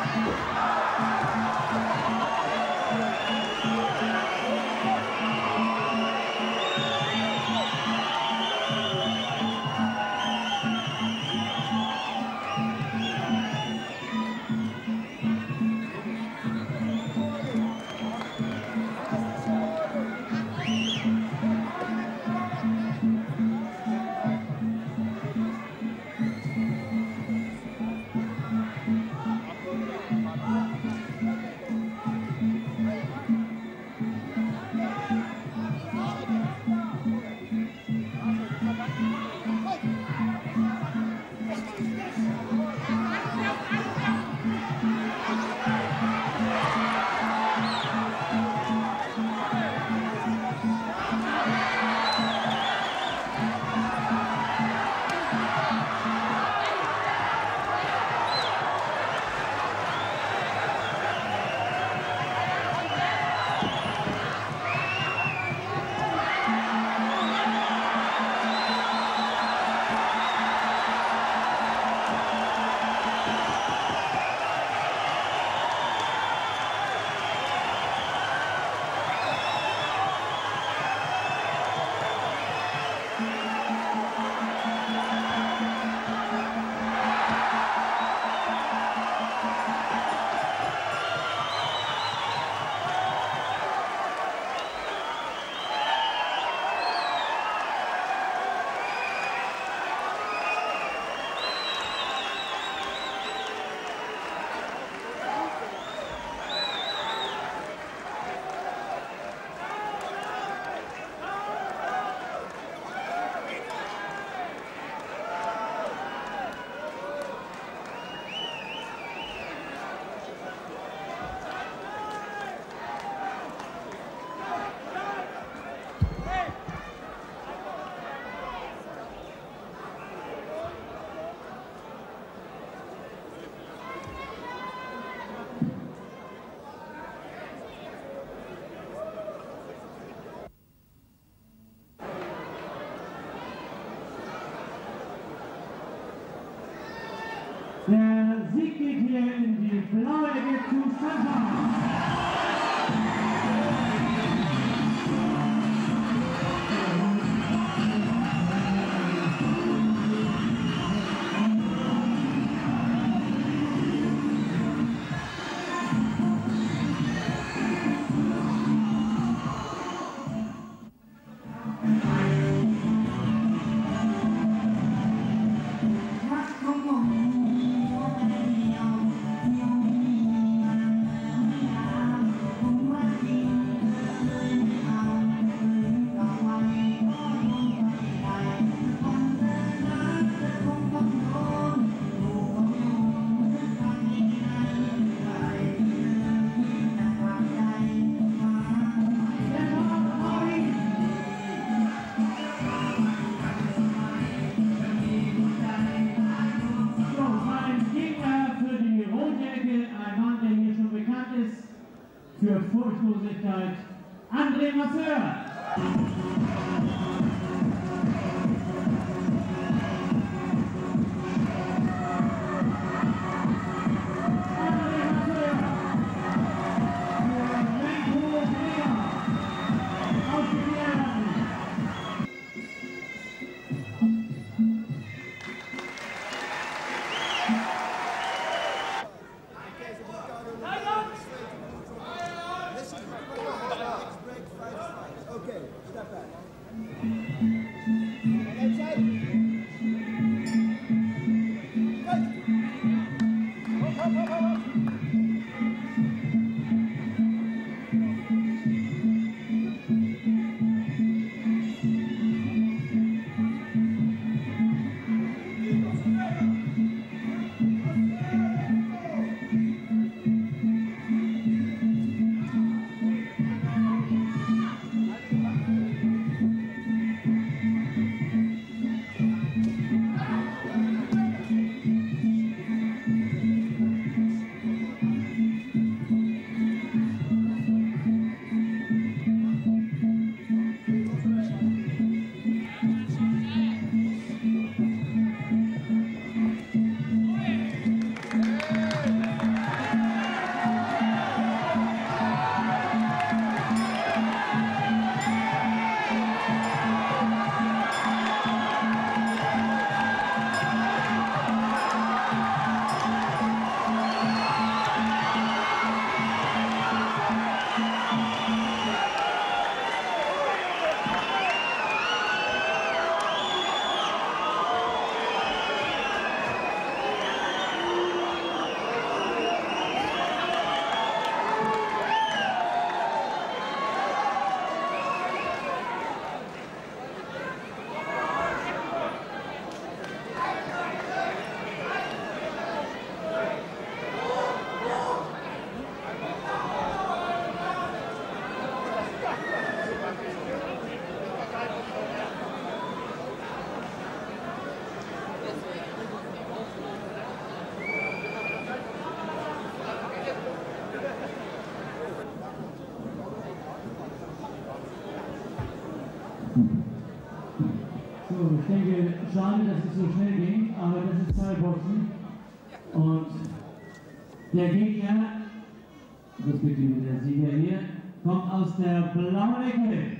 Der Sieg geht hier in die blaue Ecke zu Santa. Für Furchtlosigkeit, André Masseur. Okay, step back. denke, schade, dass es so schnell ging, aber das ist Thai-Boxen. Und der Gegner, respektive der Sieger hier, kommt aus der blauen Ecke.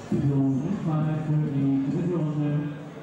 Führung ist Ball für die dritte Runde.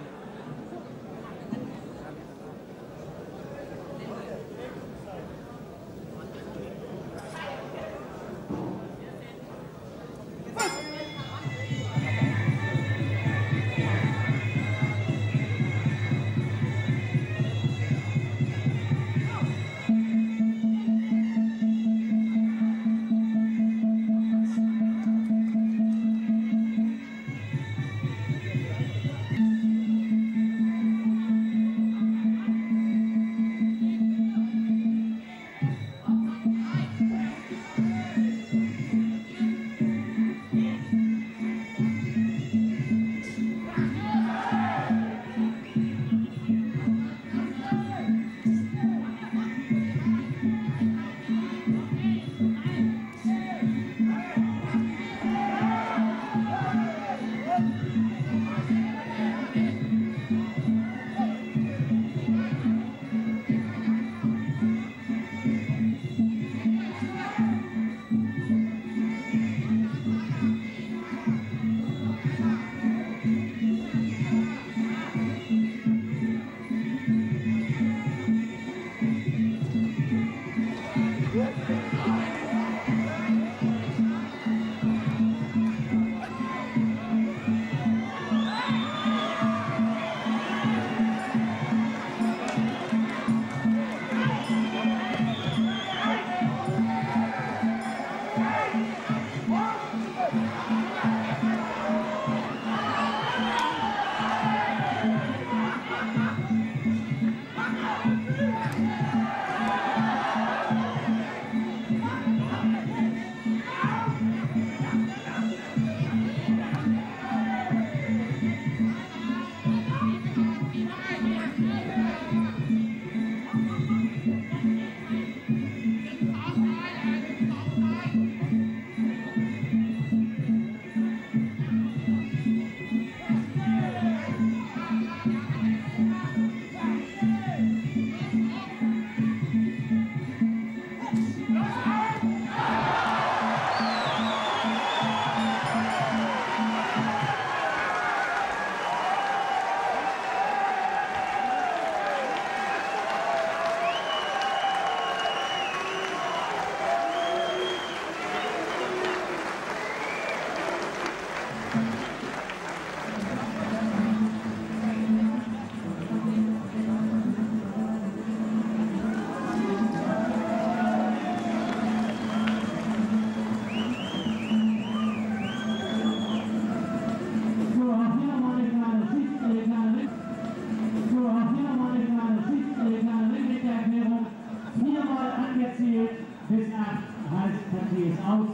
Bis 8 heißt Partie ist aus.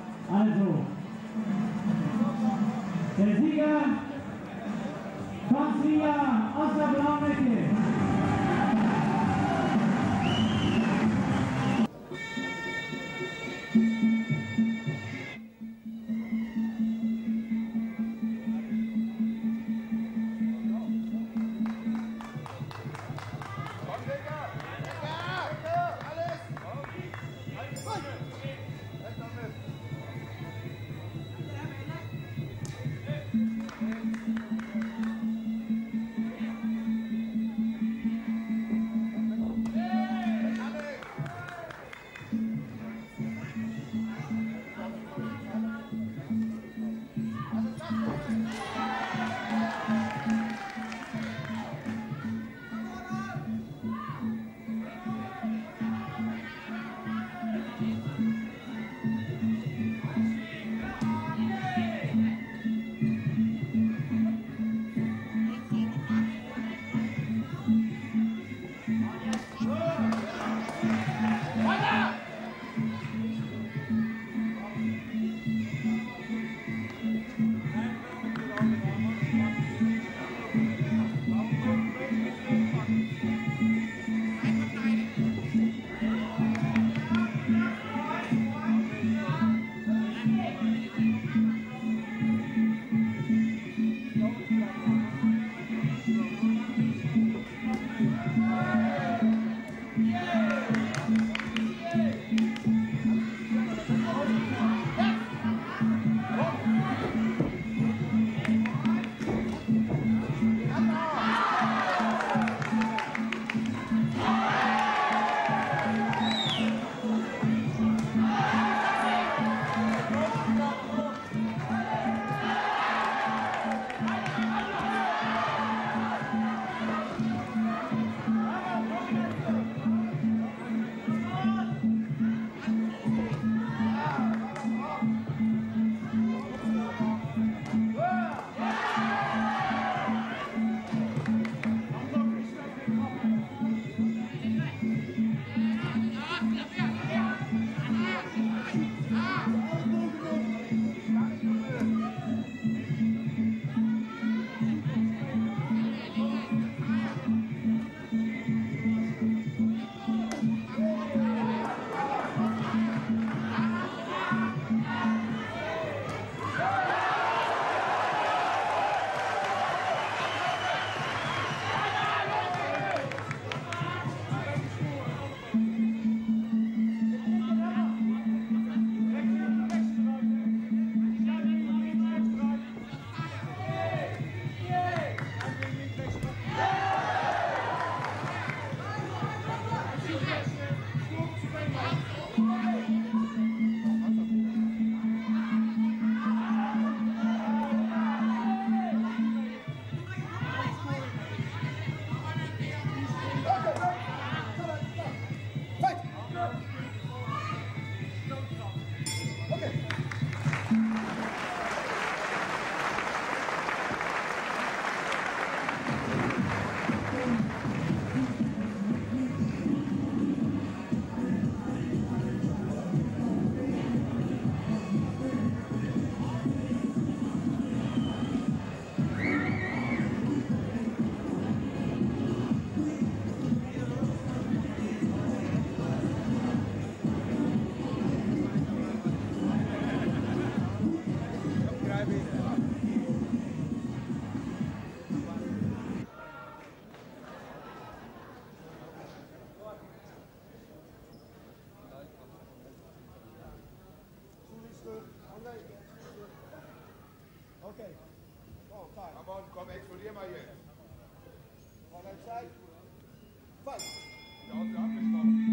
Also, der Sieger kommt wieder aus der blauen Ecke. Komm, explodier mal jetzt. Vorne Zeit. Fast. Da unten abgesprochen.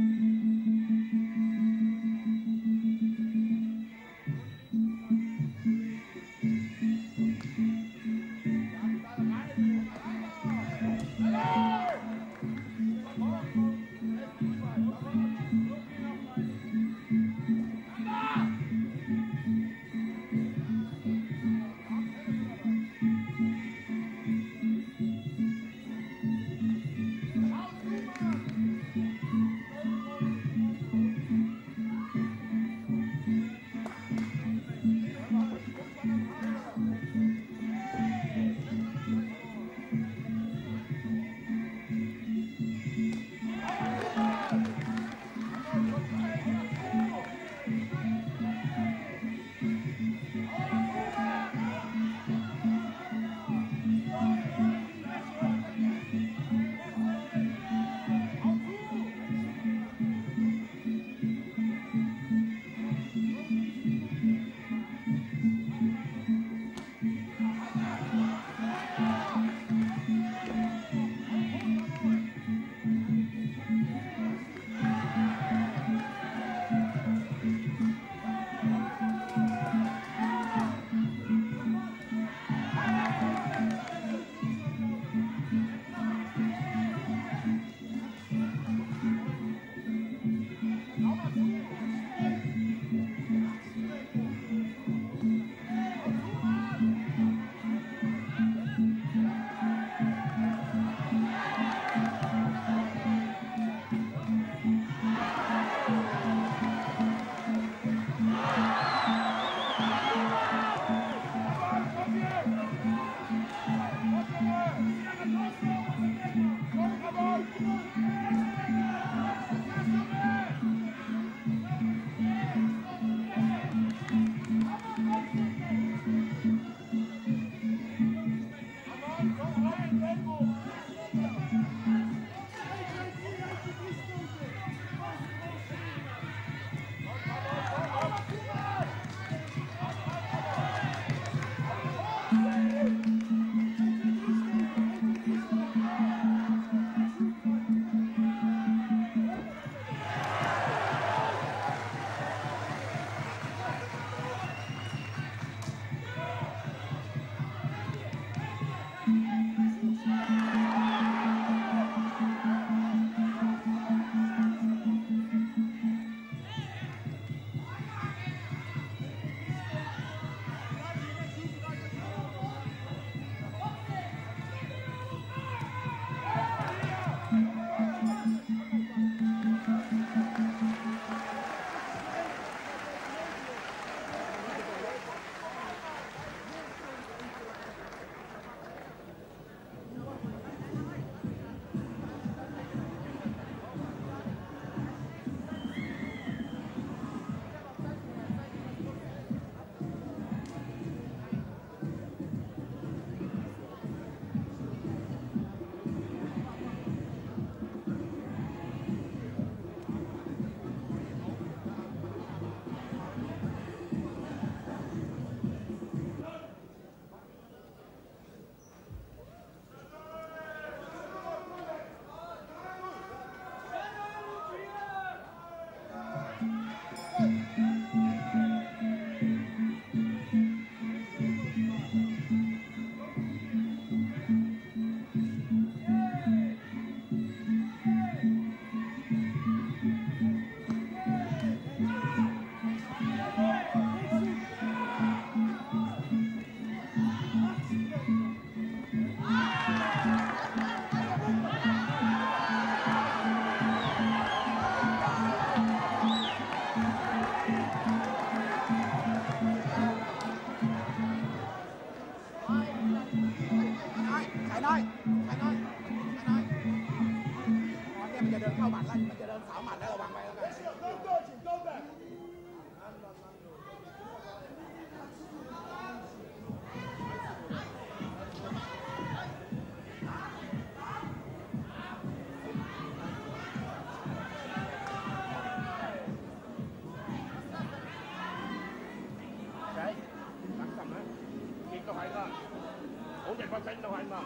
Langsam, ne? Geht noch einer. Patent noch einmal.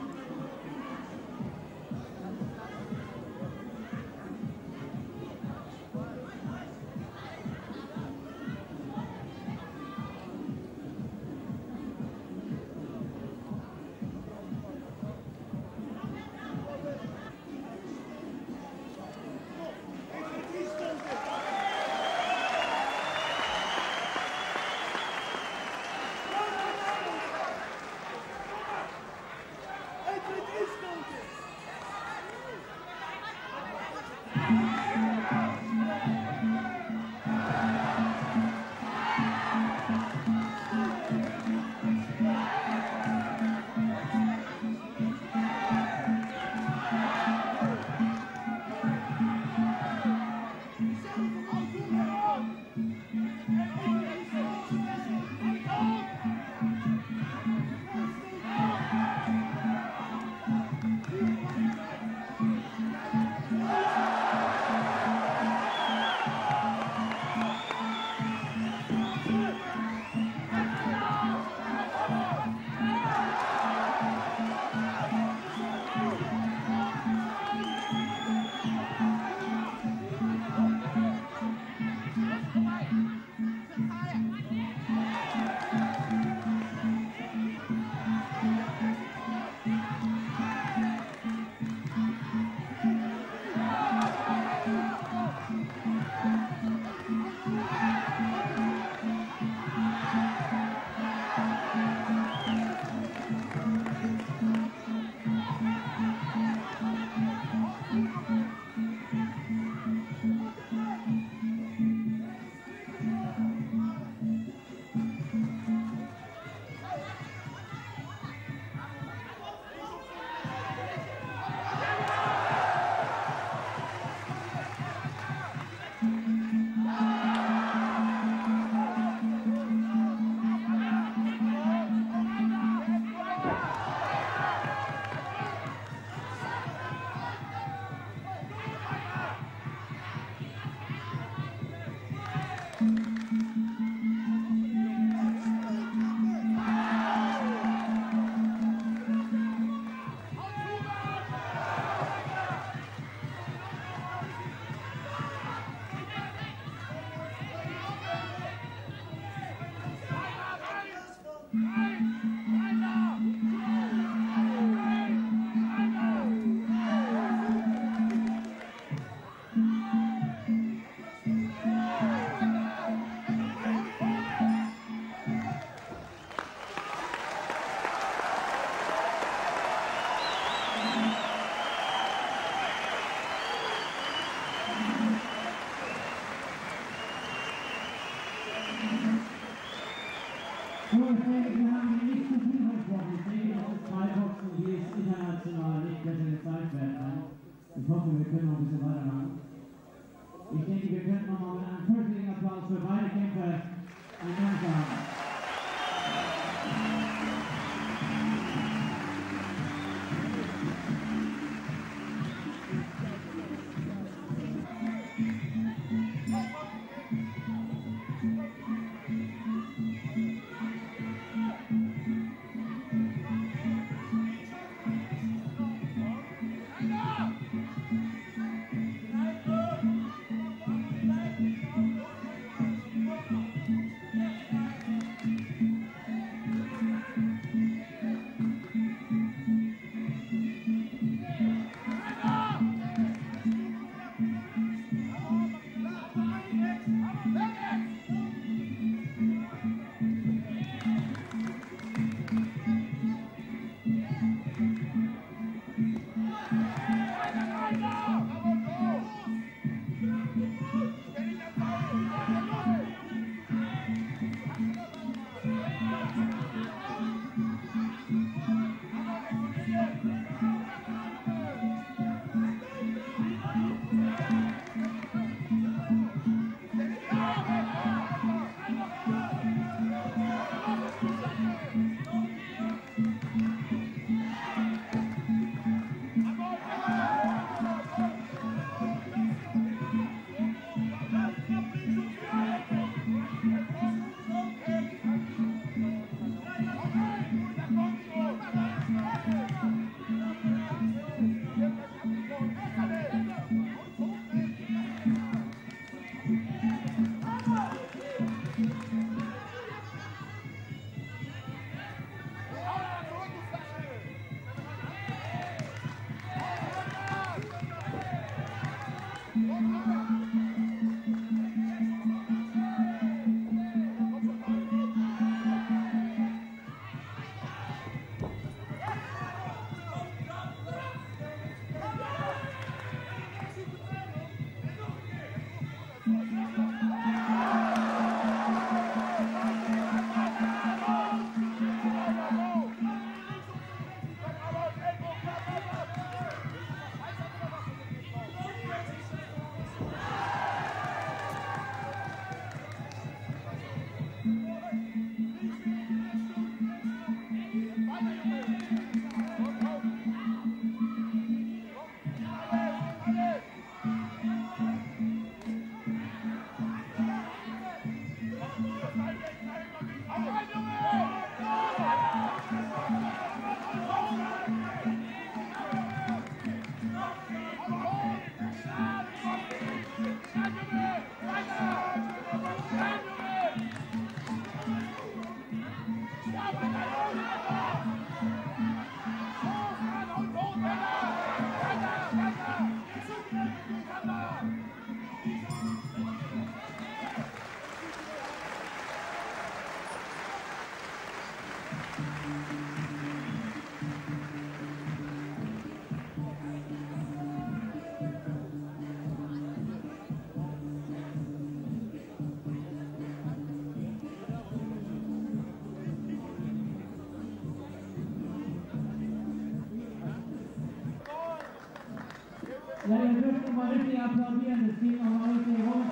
So, ich denke, wir haben hier nicht zu viel versprochen. Ich denke, das ist zwei Boxen, die jetzt international nicht besser gezeigt werden. Ich hoffe, wir können noch ein bisschen weitermachen. Ich denke, wir könnten nochmal mit einem kräftigen Applaus für beide Kämpfer einen Dank haben. Ja, ihr dürft mal richtig applaudieren, das geht nochmal richtig rum.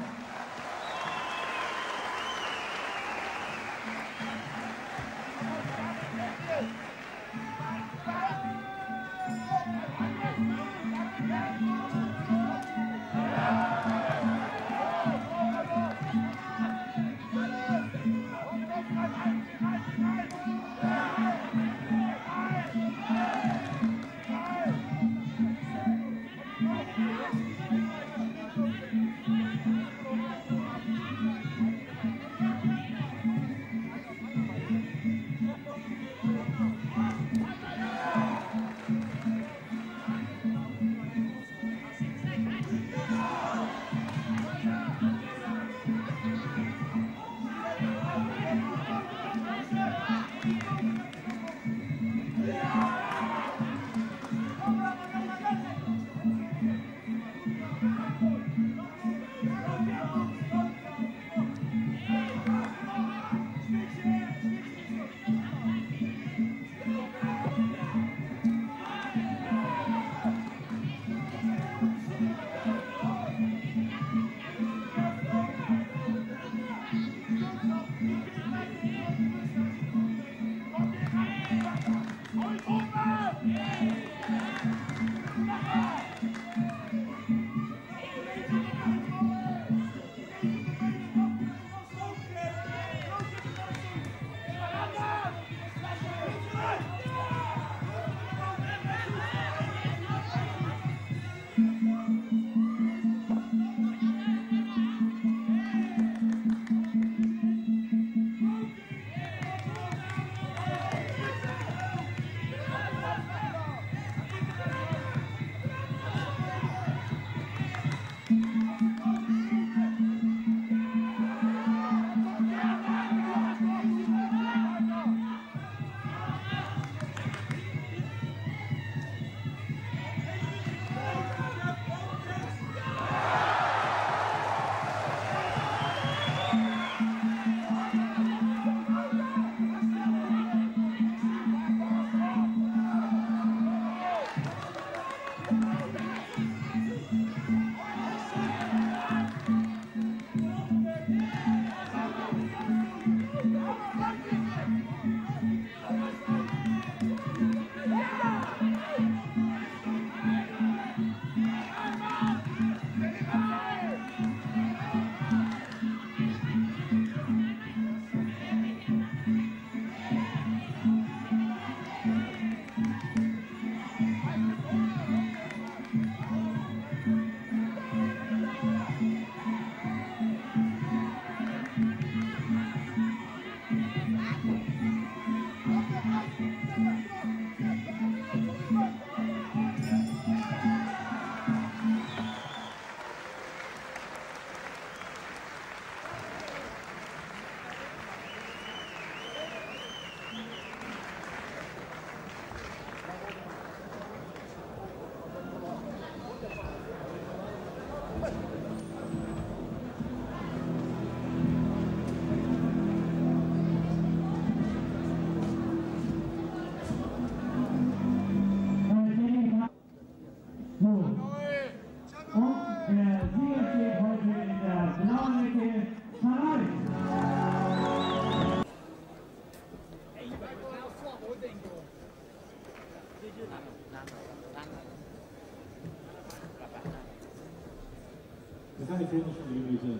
We gaan even nog 2 minuten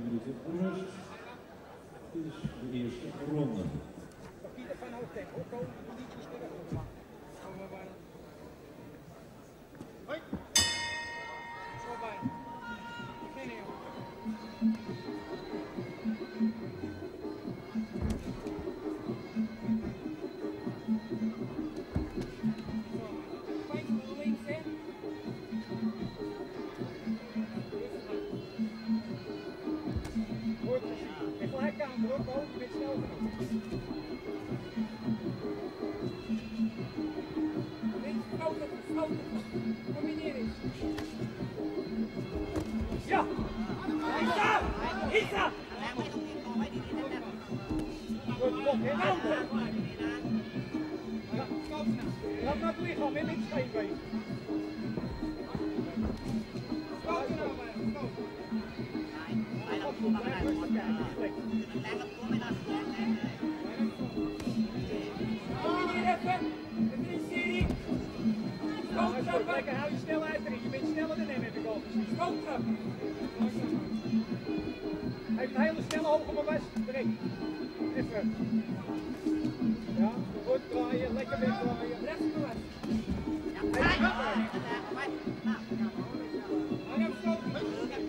rust. Dit is de eerste ronde. Laat maar liggen, met niks geven. Lekker, hou je snelheid erin. Je bent sneller dan hem, heb ik al gezien. Schoten! Hij heeft een hele snelle hoge maar best. Erin. Even. Ja, goed draaien, lekker wegdraaien. Rechts door. Hij heeft schoten.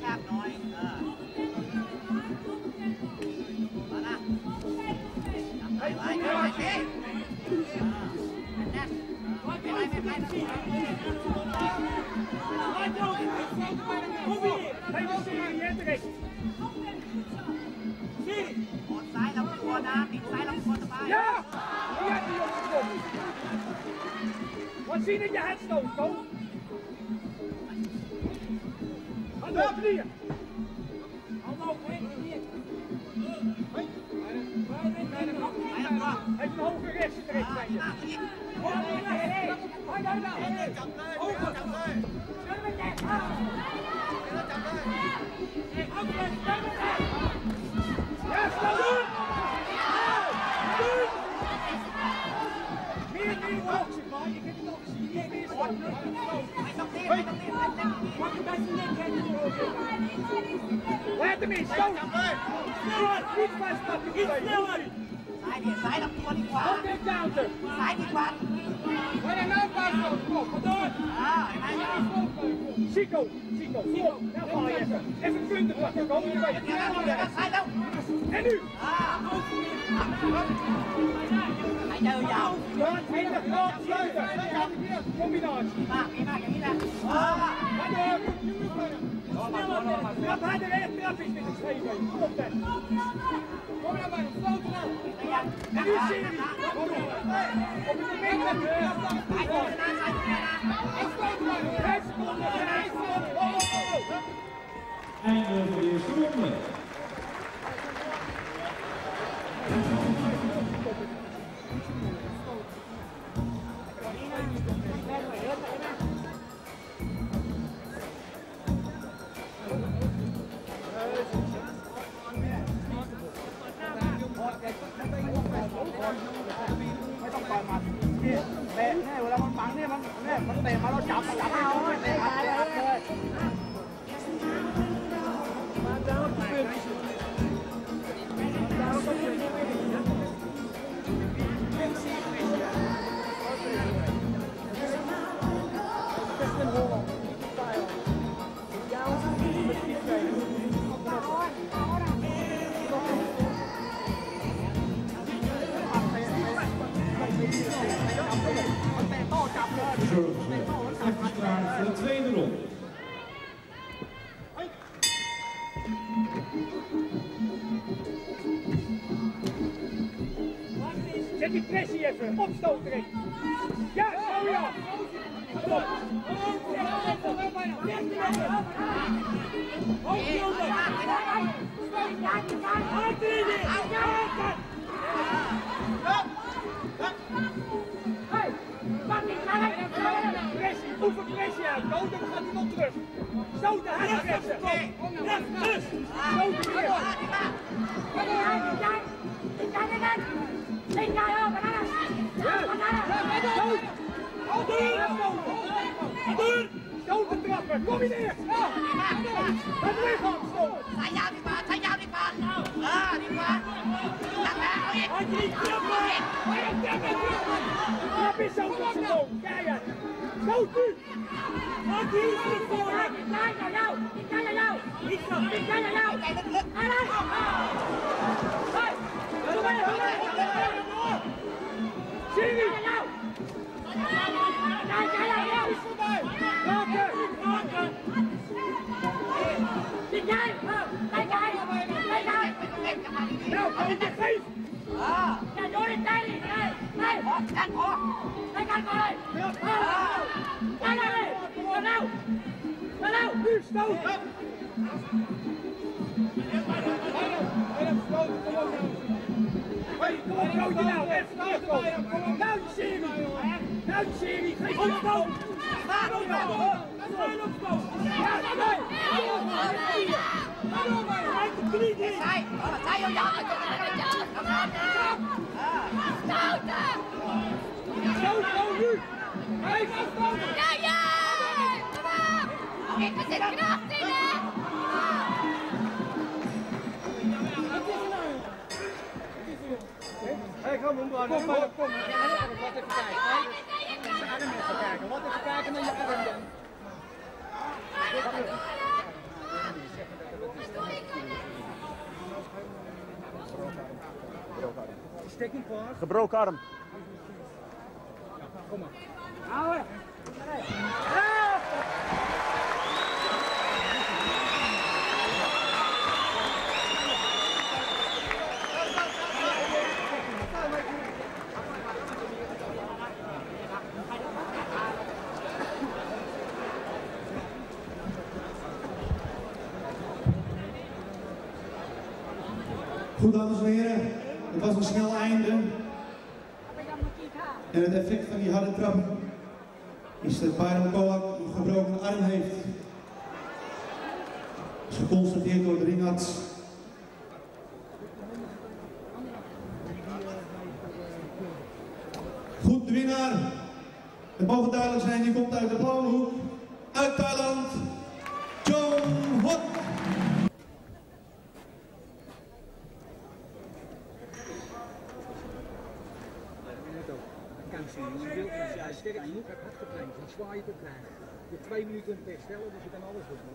Ja! Die hebt hij opgekomen. Wat zien dat je het stoot, kom. Hallo, knieën. Hallo, hier. Hij heeft een hoge rechts terecht, zei je. Ja, snel doen! Meer boksen, man. Je kunt het ook zien. Meer boksen. Laat hem in, stoot! Niet vastpakken, niet sneller! Zij dat voor die kwaad. Ook een counter! Zij die kwaad. Ga je nou vastpakken? Kom, door! Chico, kom. Nou val je even. Even punten pakken, kom. En nu! Hij jou jou. Ja, 20, 20. Combinatie. Maak je niet weg. Ga door! Trap harder en trap is met een schreeuwen. Kom op, Dan. Kom nou bij, stoot nou. En nu serie. Kom op. Op het moment dat je Hij komt eraan. en stoot nou. 5 seconden. 5 seconden. Einde van de eerste ronde. ไม่ต้องปล่อยมันเนี่ยเตะเนี่ยเวลามันบังเนี่ยมันเตะมาเราจับเอาเตะอัดเลย Even klaar voor de tweede ronde. Zet die pressie even. Opstoot erin. Ja, zo ja. Kom op. Pressie, oefen pressie uit. Dood, dan gaat hij nog terug. Stoten, hard pressen. Recht, rust. Stoten weer. Stoten trappen, kom je neer! Dat lichaam stoten! Zij jou die kwaad. Ah, die kwaad. Had je niet trappen! Trap is zo gewoon, keihard! Stoot nu! Had je iets niet voor hem! Serie! Nou, kan je geven? Nu stoot! Kom op, nou, even terugkomen! Nou, die serie! Nou, uit, serie! Geef opstoot! Ga op! Ga opstoot! Ja, nee! Ga door mij! Hij de knie in! Sai! Sai vô gió! Come on! Stoten! Zo nu! Hij gaat stoten! Ja, ja! Kom op! Kijk, er zit kracht in, hè! Hey, kom maar, kom maar. Wat even kijken. Zijn arm even kijken. Wat even kijken naar je arm dan. Stekkingpaard. Gebroken arm. Kom maar. Houden! Goed, dames en heren, het was een snel einde. En het effect van die harde trap is dat Byron Polak een gebroken arm heeft. Dat is geconstateerd door de ringarts. Goed, de winnaar. Het mogen duidelijk zijn, die komt uit de blauwe hoek. Uit Thailand, John Hot. Als jij sterk genoeg hebt getraind, dan zwaai je te krijgen. Je hebt 2 minuten om te herstellen, dus je kan alles doen.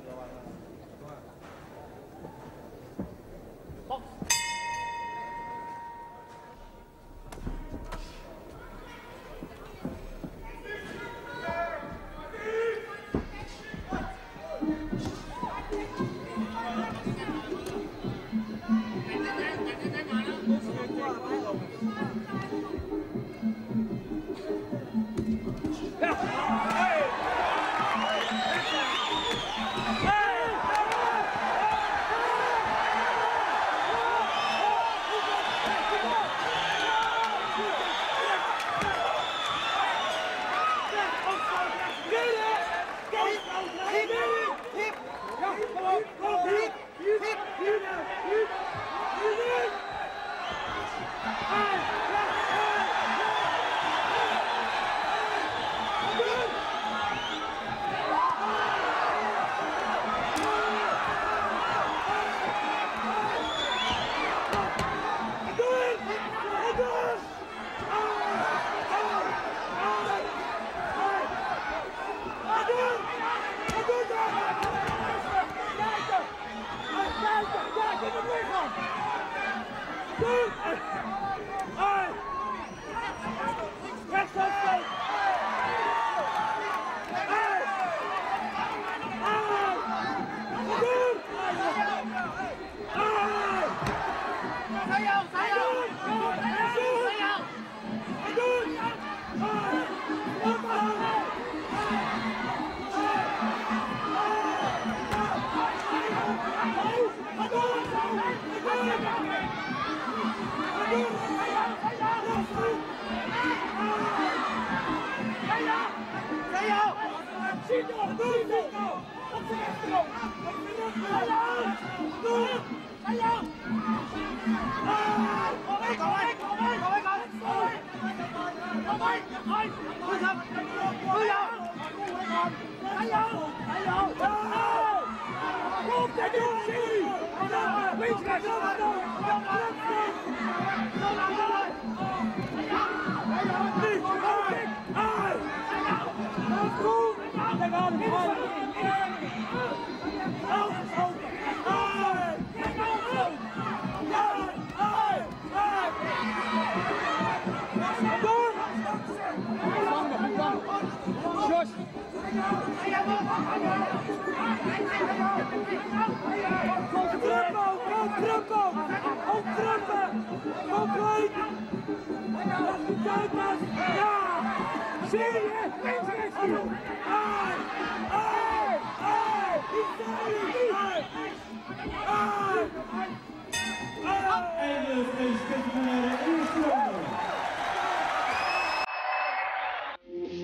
Eindelijk deze spectaculaire eerste ronde.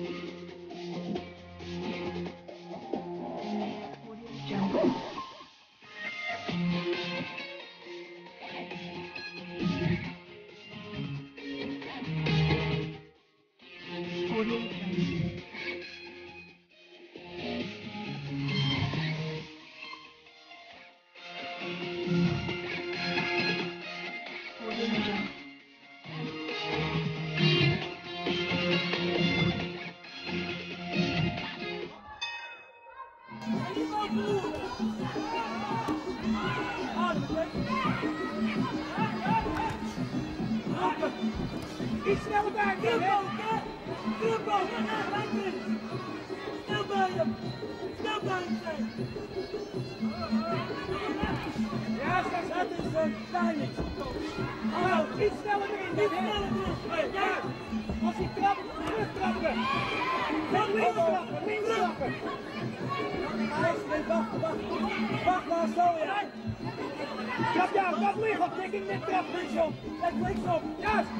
Ja, dat is een timing. Nou, iets sneller erin. Ja, als hij trapt, terugtrappen. Links trappen, links trappen. Wacht maar, zo ja. Trap ja, dat ligt op, tik in dit trap, linksom. Let linksom, juist.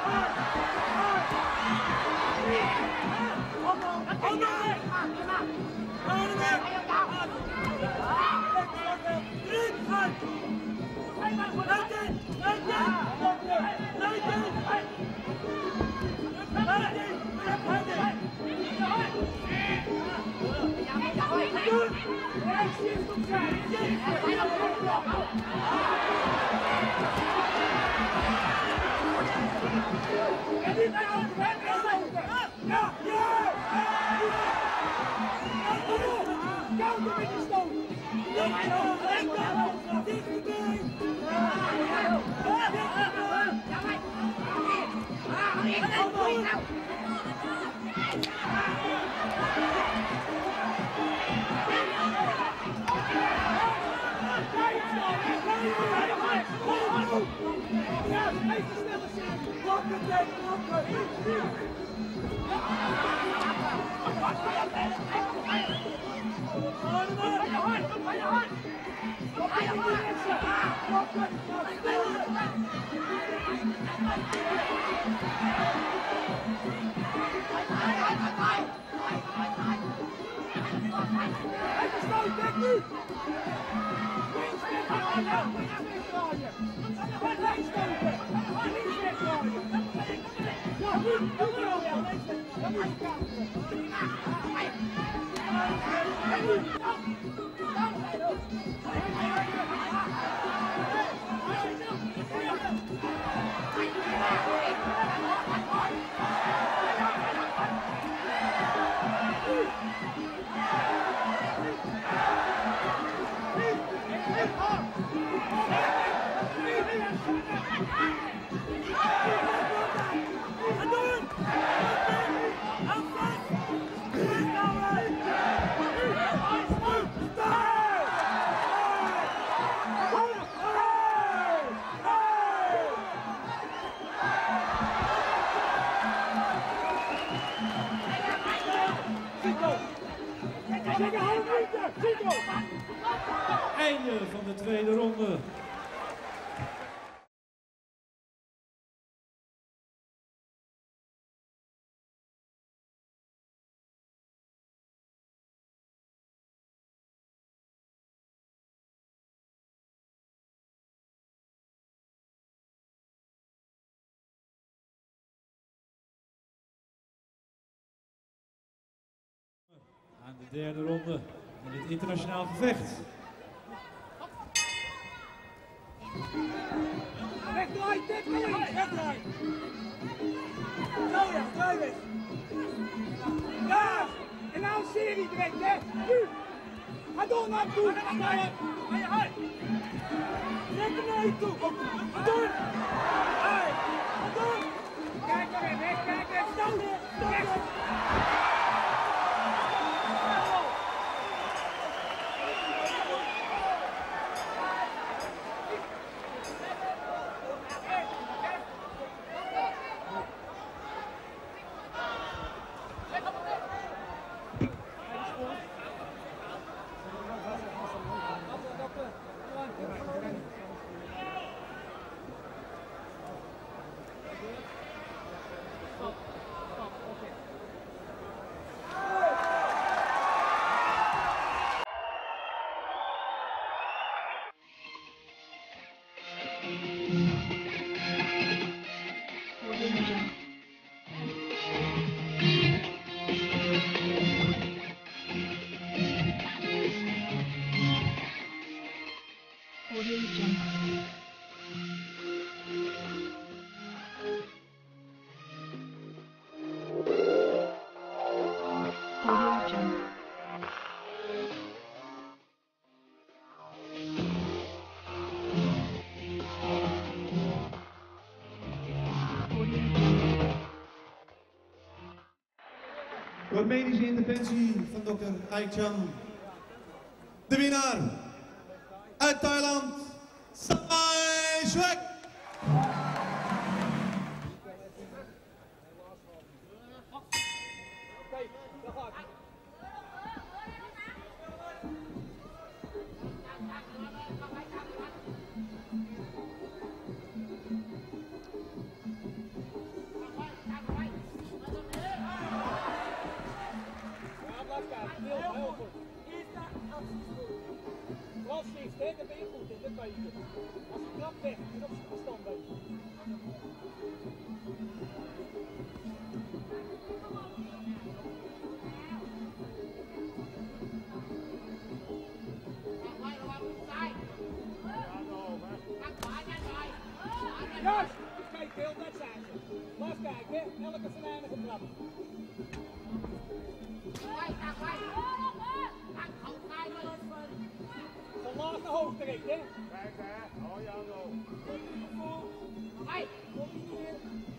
Einde van de tweede ronde. Aan de derde ronde in het internationaal gevecht. Wegdraai, wegdraai. Zo ja, draai weg. Ja, en nou een serie direct, hè. Nu. Ga door naar hem toe. Ga je hard. Trek naar je toe. Ga door. Ga door. Kijk maar weg, kijk weg. Stoot. Voor medische interventie van dokter Aichan. De winnaar uit Thailand, Samai Shwek. Als je iets deed, dan ben je goed in, dat weet je. Als je knap weg en op zijn verstand weet je. Juist! Kijk, heel net zijn ze. Laat kijken, elke venijnige trap. Van laag naar hoog direct, hè? Kijk hè, hou je aan de hoofd. Hey, kom hier.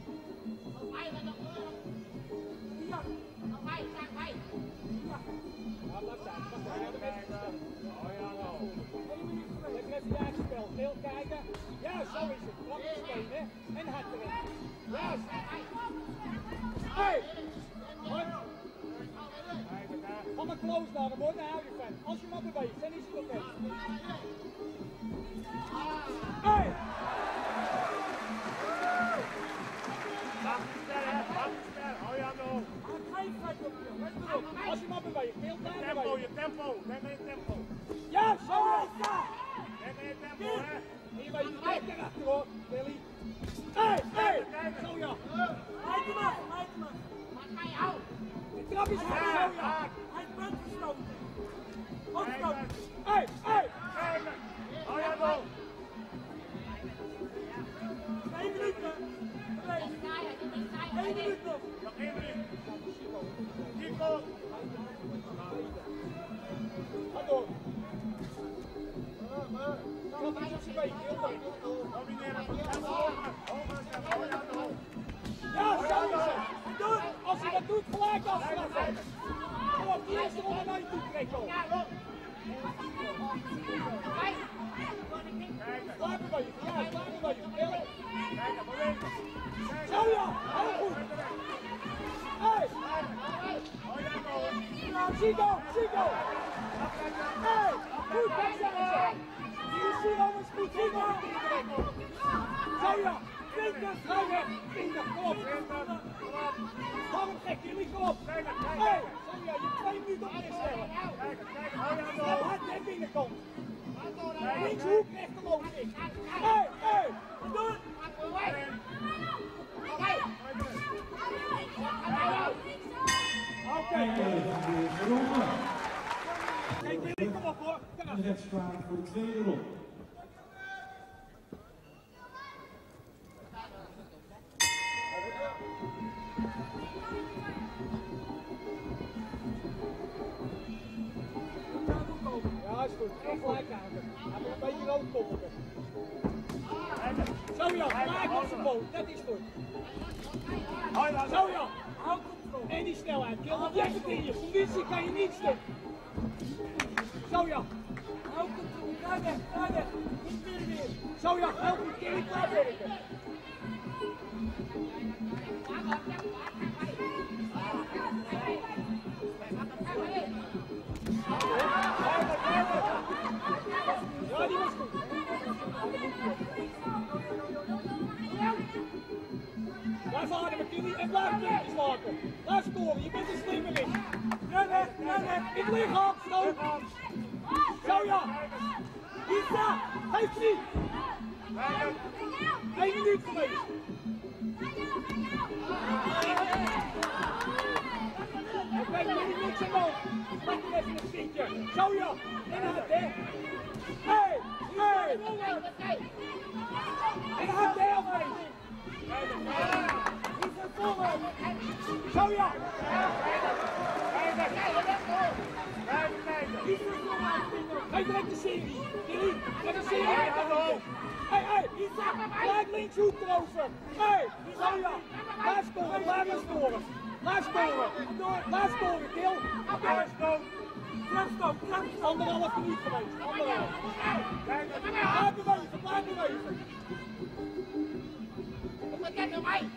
Ja. Ja, blijf staan. Hou je aan de hoofd. Even je eigen spel. Veel kijken. Ja, zo is het. Trap de stenen en hard erin. Juist. Hey! Ga maar close naar hem hoor, daar hou je van. Als je maar beweegt, dan is het oké. Hey! Hou je aan de hoofd. Als je maar beweegt, heel klein Tempo, bewegen. je tempo. Neem mee tempo. Ja, zo is het! Neem mee tempo hè. En je weet niet lekker achter hoor, Billy. Hey, hey! Zo ja. Hij te maken, hij te maken. De trap is hard, zo ja. Hij is buiten gestoten. Opstoten. Hey, hey! Hou je aan de hoofd. 1 minuut. 1 minuut nog. Nog 1 minuut. Chico. Ga door. Trap is op zijn been, heel goed. Domineren van tempo hoger. Hoger tempo. Hou je aan de hoofd. Ja, zo is het. Doe het. Als je dat doet, gelijk afstraffen. Kom op, die eerste ronde naar je toe trekken. Blijven bij je. Ja, blijven bij je. Kijk, bewegen. Zo ja, heel goed. Hey. Hou je aan de hoofd. Ja, Chico, Chico. Hey, goed, daar zijn ze. Hier is Chico, is goed, Chico. Zo ja, 20, ga weg. 20, kom op. Waarom gek, jullie, kom op. Hey, zo ja, je 2 minuten op instellen. Kijk, hou je aan de Snel hoofd. hard en binnenkant. Linkshoek, rechterloos in. Hey, hey, doe het. Oké. Kijk, Billy, kom op hoor. De rechtspraak voor de tweede ronde. Ja, is goed. Even gelijk houden. Hij moet een beetje rood koppelen. Zo ja, gelijk op zijn boot. Dat is goed. Zo ja. Hou controle. En die snelheid. Je hebt het in je. Conditie kan je niet stuk. Zo ja. Hou controle. Ga weg, ga weg. Niet meer weer. Zo ja, help hem een keer niet klaar werken. Ja, die was goed. Blijf ademen, Tilly, en blijf puntjes maken. Blijf scoren, je bent een slimmerik. Nee, in het lichaam, stoot. Zo ja. Isa, geef niet. 1 minuut geweest. Oké, er is niks aan de hand. Pak hem even een stinkje. Zo ja, en hard hè. Hey, hey. En hard hè, alweer. Is er volgen. Zo ja. Geef direct de serie. Jullie, met een serie. Hey, Isa, blijf linkshoek erover. Hey, zo ja. Blijf scoren, blijf maar scoren. Laat scoren. Laat scoren, Kil. Trapstoot. Anderhalf minuut geweest. Anderhalf. Blijf bewegen, blijf bewegen. Wat kijk naar mij.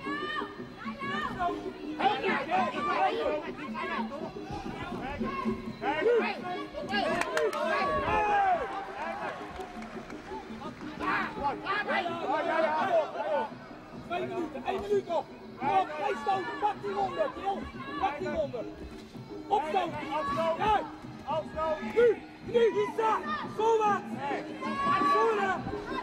Twee minuten, 1 minuut nog. Kom, 2 stoten, pak die ronde, Kil. Pak die ronde. Opstoten. Ja. Nu, Isa. Voorwaarts. Voorwaarts.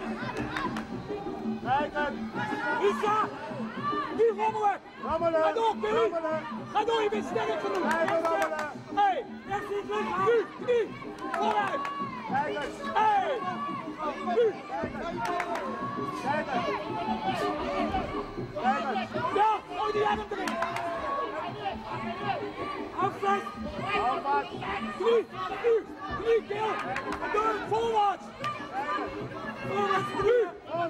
Isa. Nu rommelen. Ga door, Billy. Ga door, je bent sterk genoeg. Hey, rechts niet lukken. Nu. Vooruit. Hey. Nu. Ja, gooi die adem erin. Afzet. Nu, Kil. Door, voorwaarts. Voorwaarts, nu.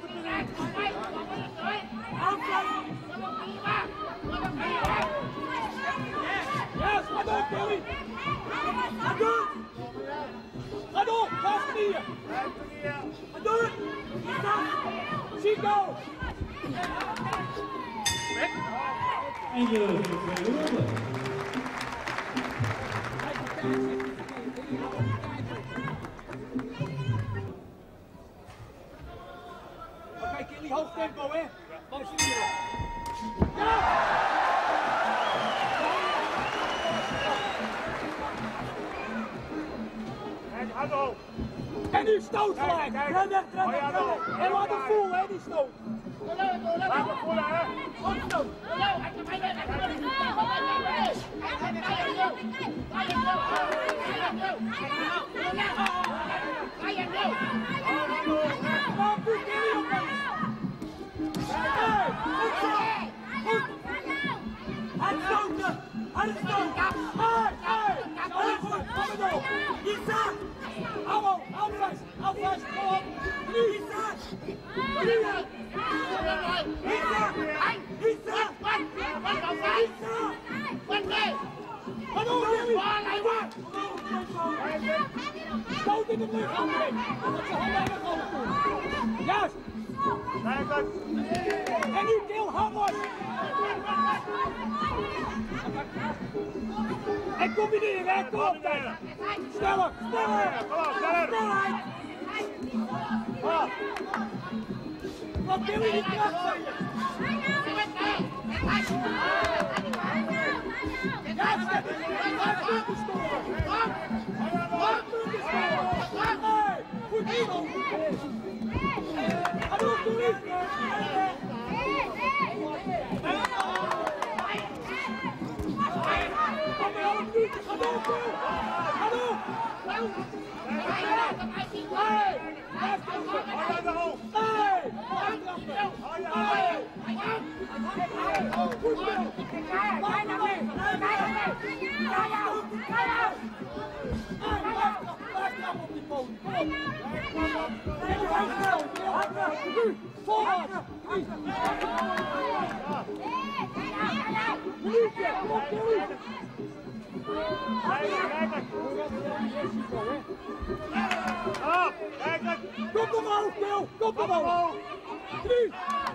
Afzet. Ja, ga door, Billy. Ga door. Ga door, laat knieën. Ga door. Chico. Einde van de tweede ronde. Oké, Killy, hoog tempo, hè? Wat is hier? Ja! En nu stoot gelijk! Rennen! En laat hem voelen, hè, die stoot! Laat hem voelen, hè! Opstoot! Afvast, kom op! Nu! Isa! Ga door, Billy! Stoot in de lucht, André! Dat ze handen hebben geholpen. Juist! En nu Kil, Hammers! En combineren, hè? Kom op, dan! Sneller! Snelheid! Wat Billy niet kracht zetten! Ja, zet het! Laat punten scoren! Laat punten scoren! Nee! Goed zo! Ga door, Billy! Anderhalf minuut! Ga door, Bill! Ga door! Hey! Blijf trappen! Hey! Blijf trappen! Hey! Goed, Bill! Blijf trappen! Blijf trappen op die poot! Kom op! En je rijdt snel! Nu! Voorwaarts! Minuutje! Kom op, Billy! Kom omhoog, Bill! Kom omhoog! Nu!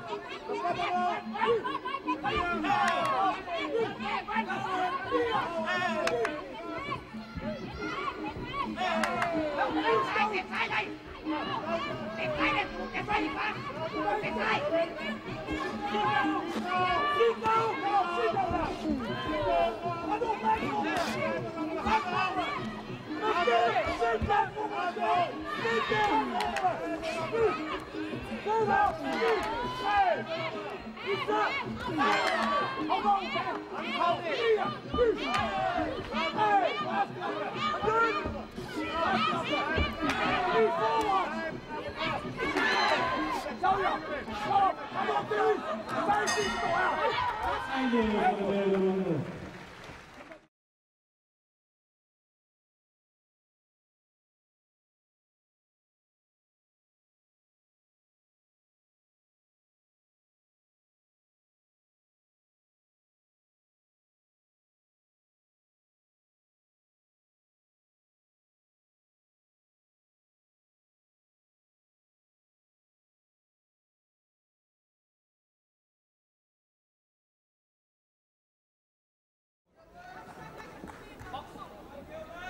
Einde van de derde ronde.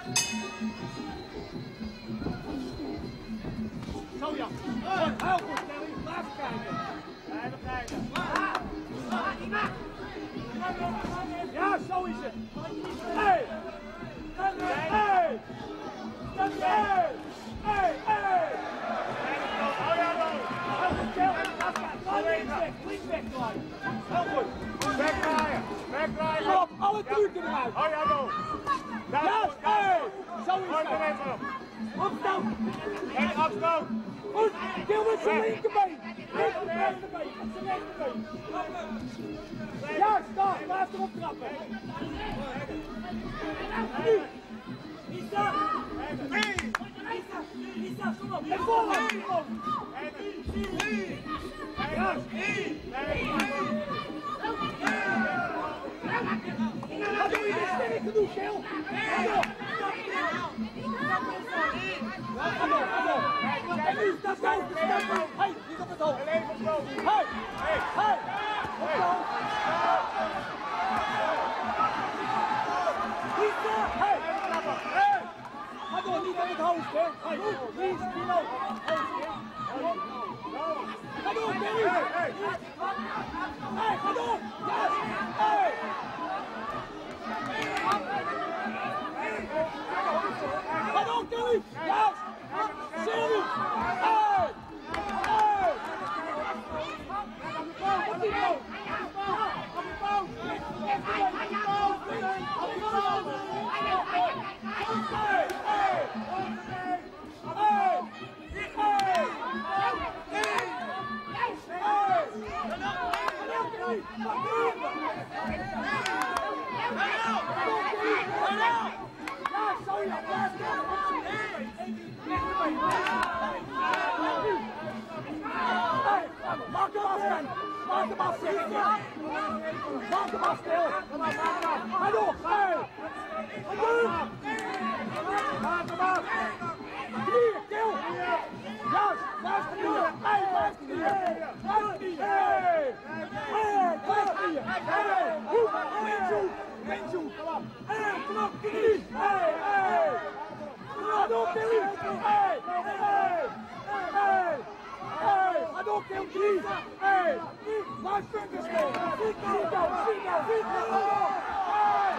Zo ja. Heel goed, Kelly. Blijf kijken. Blijven kijken. Ja, zo is het. Hey! Hey! Hey! Hey! Hey! Hou ja dan. Heel goed, Kelly. Links weg draaien. Heel goed. Wegdraaien. Wegdraaien. Kom op, alle trucken eruit. Hou ja dan. Ja, hey! Zo is het. Opstaan. En afstand. Goed, Kill met zijn linkerbeen. Rechterbeen. Met zijn rechterbeen. Ja, stop. Blijf erop trappen. Nu. Isa. Isa, kom op. En voorop. Ja. Ga door, je bent sterk genoeg, Kill. Ga door. Ga door. En nu, dat is goed. Hey, niet op het hoofd. Hey, hey. Op het hoofd. Hey. Ga door, niet op het hoofd, hè. Hey, links, kilo. Ga door, Kelly. Hey, ga door. Yes. Hey. Ga door, Kelly. Yes. Serie. Hey. Hey. Op die boot. Op die boot. Hey. Maak hem af, maak hem af, maak hem af, stil. Ga door, hey. Ga door. Maak hem af. Knieën, Kill. Juist, blijf knieën. Hey, blijf knieën. Blijf knieën. Hey. Hey, blijf knieën. Hey, hoek, Renzo. Hey, knap, knie. Hey, hey. Ga door, Kelly. Hey, hey. Hey. Hey, ga door, Kill, knie. Hey, blijf punten spelen. Zico. Hey.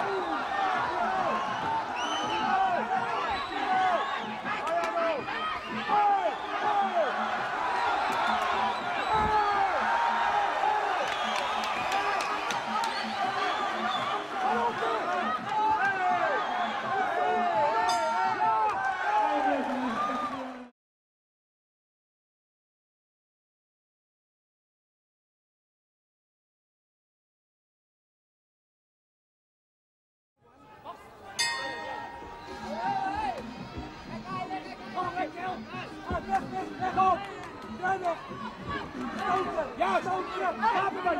Ja, zo is het. Ga erbij.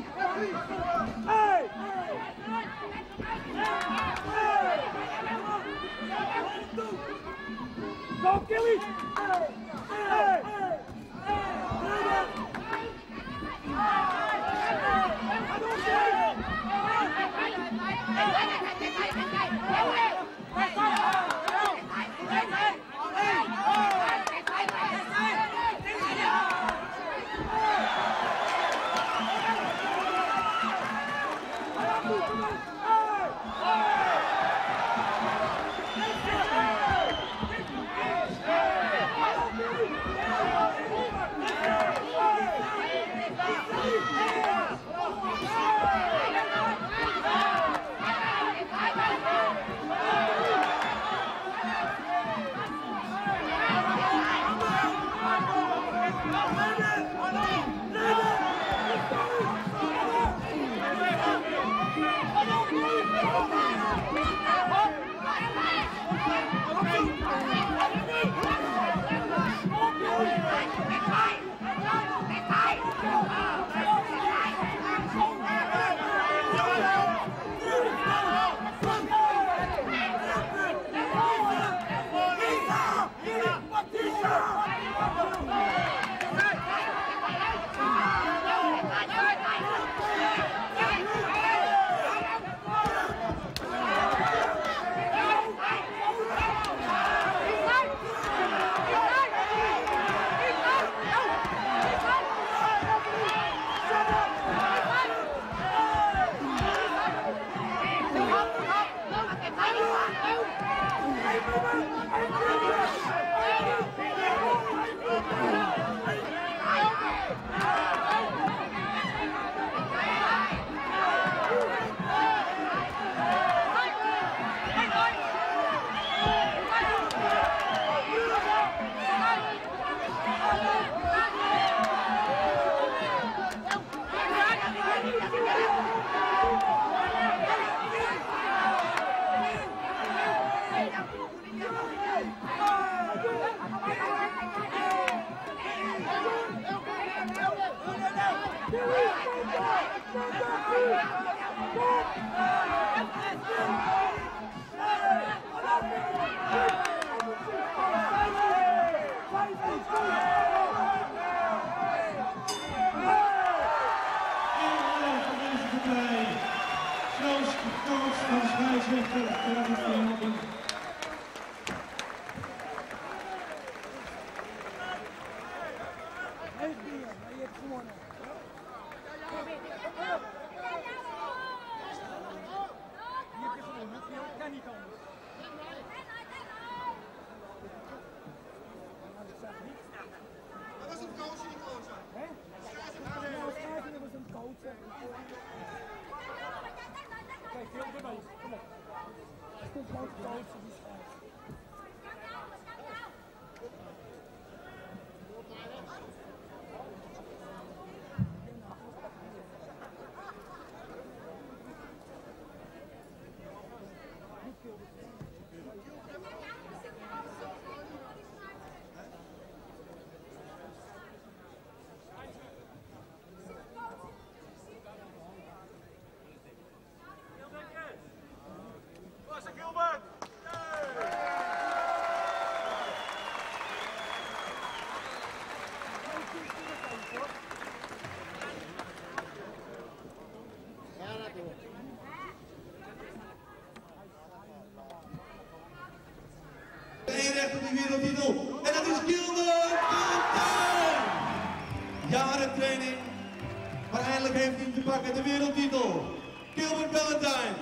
Hey! Go, Kelly! Hey! Recht op die wereldtitel. En dat is Gilbert Valentijn. Jaren training, maar eindelijk heeft hij hem te pakken, de wereldtitel. Gilbert Valentijn.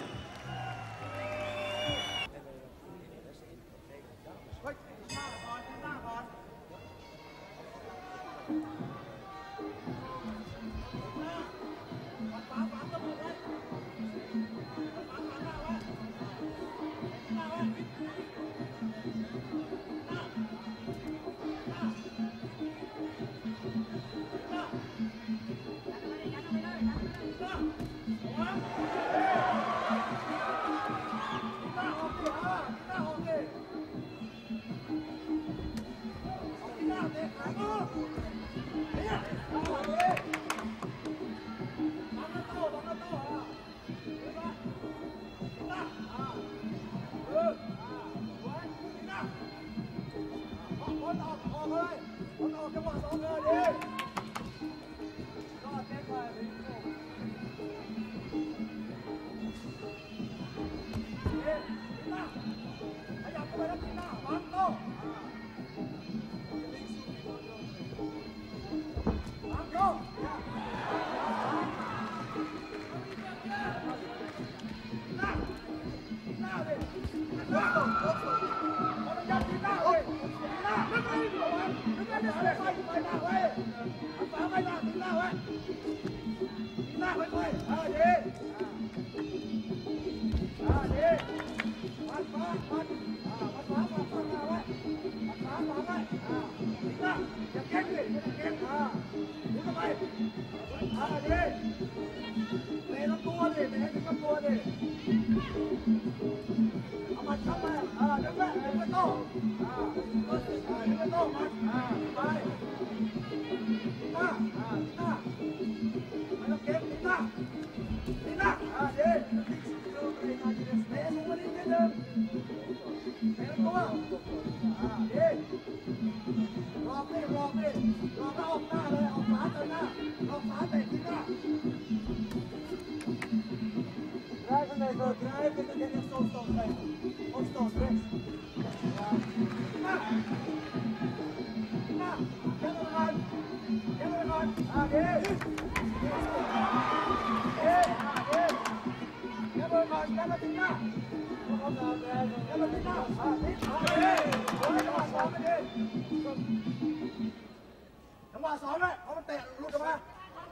Come on, จังหวะสองเลยเอามันเตะหลุดออกมา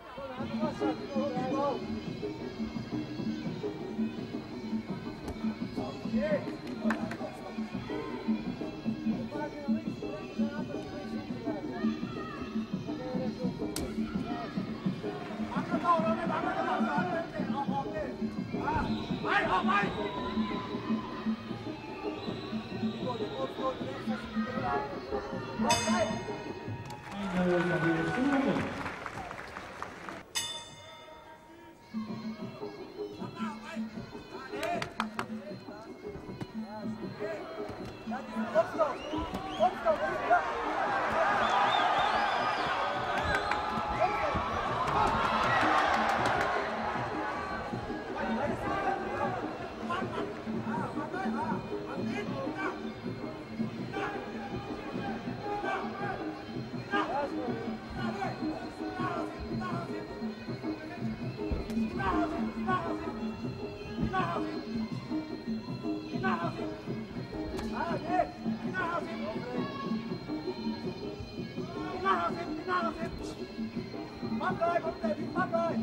ปั๊บเลยผมเตะพี่ปั๊บเลย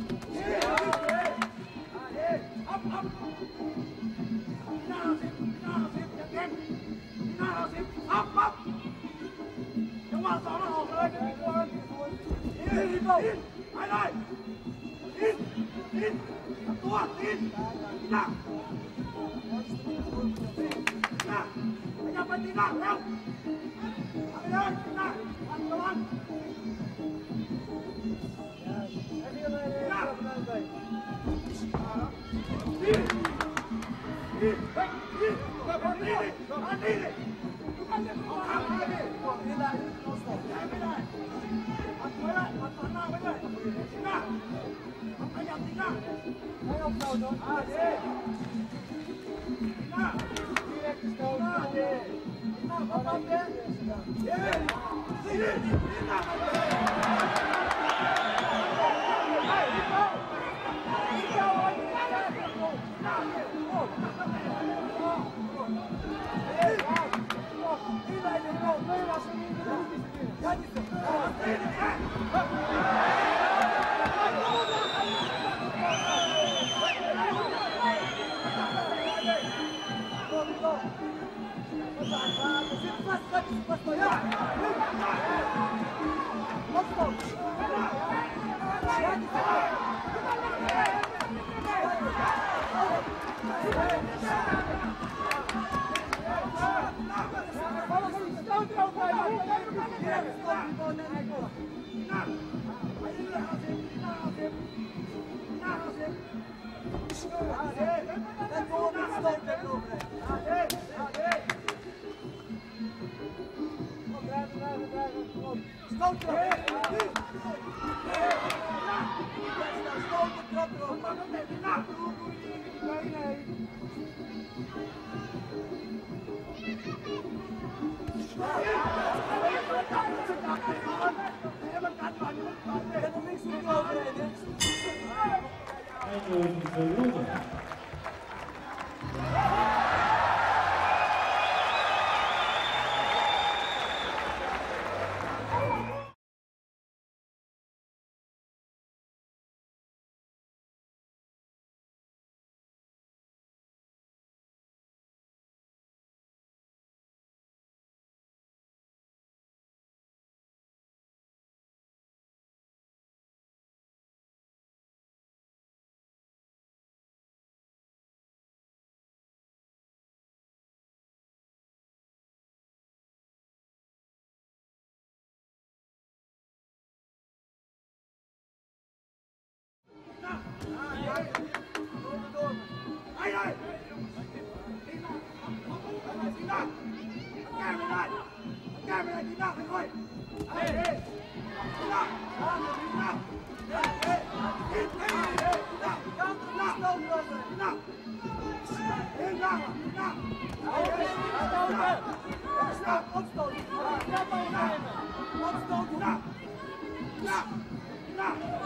อัพหน้า50อย่าเก็บหน้า50อัพจังหวะสองแล้วออกเลยเป็นตัวอินไปเลยอินตัวอินหน้าอย่าไปตีหน้าแล้วเอาไปเลยหน้าอันตราย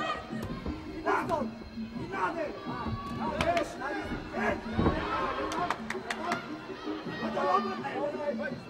Hey!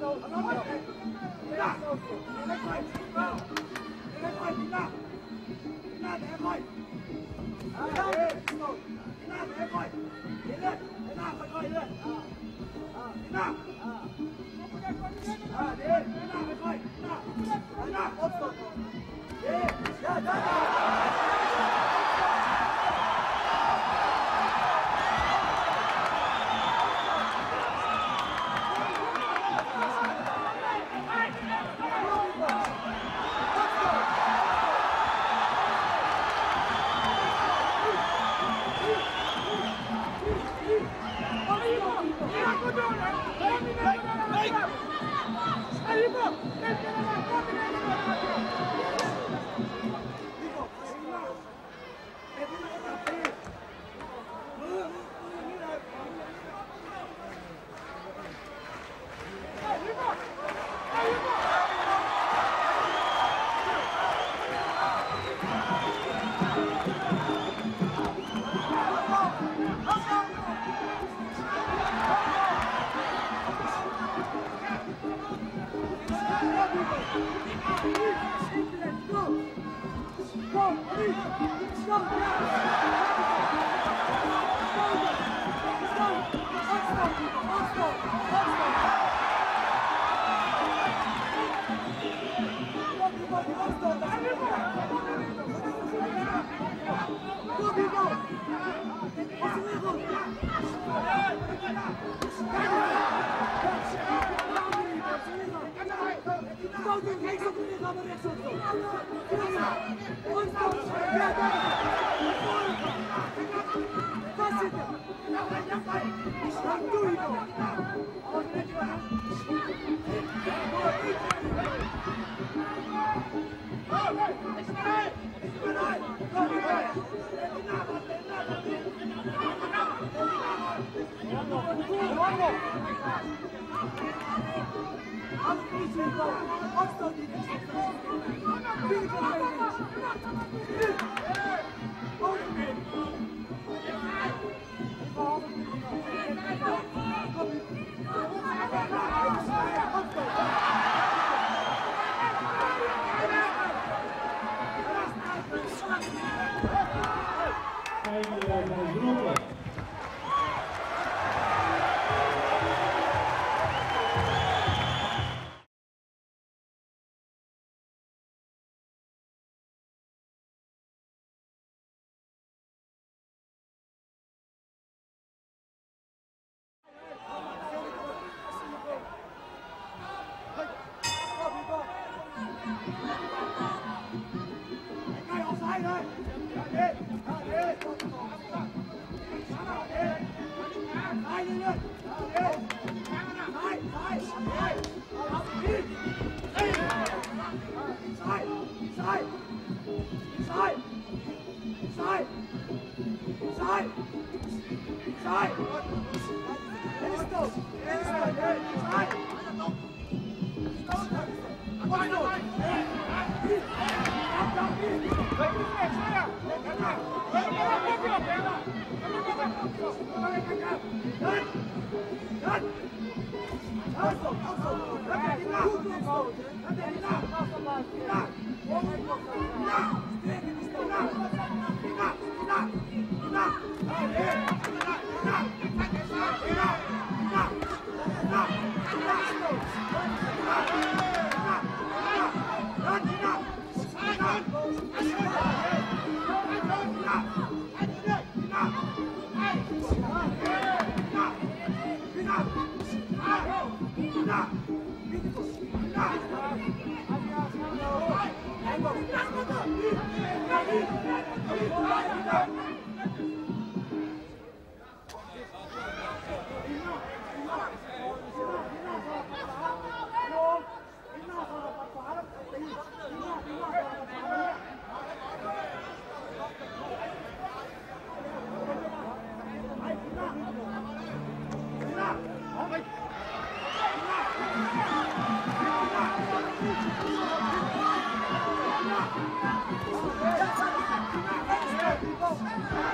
Go!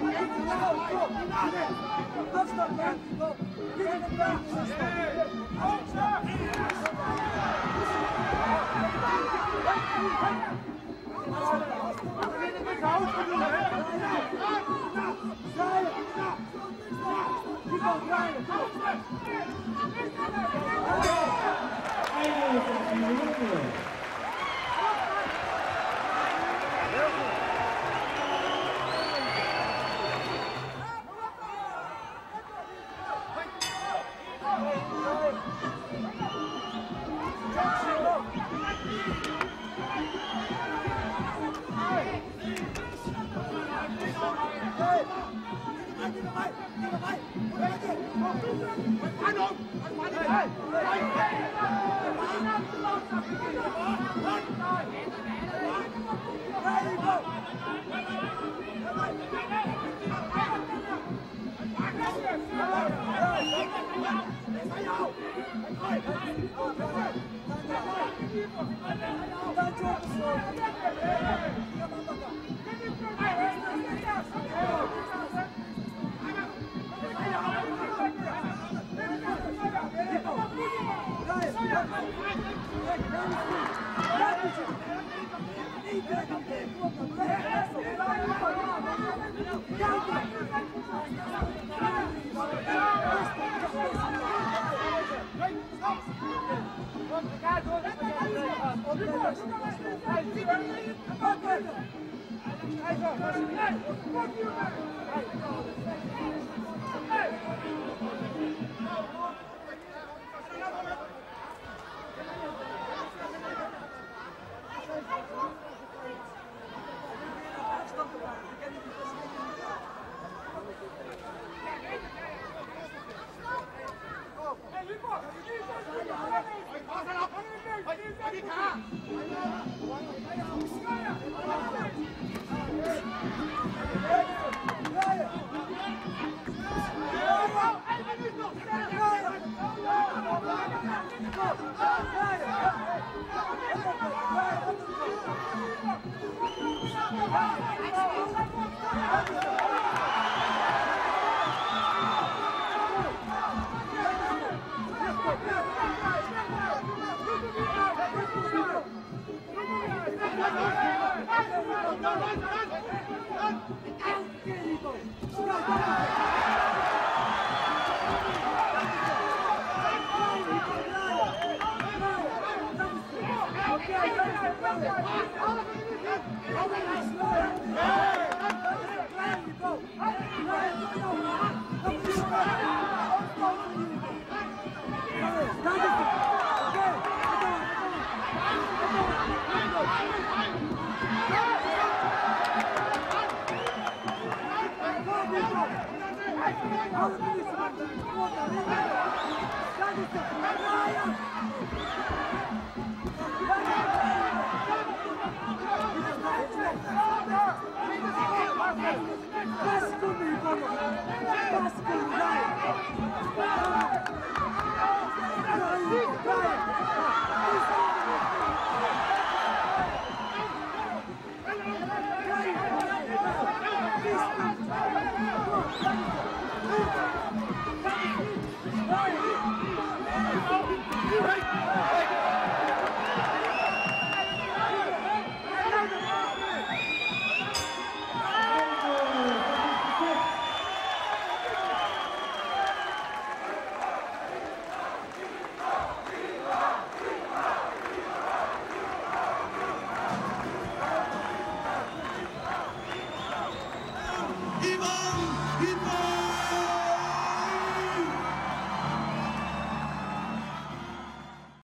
Vai!